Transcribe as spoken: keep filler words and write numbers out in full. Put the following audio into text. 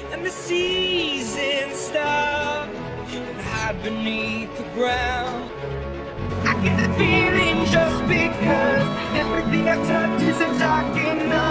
and the seasons stop and hide beneath the ground. I get the feeling just because everything I touch isn't dark enough.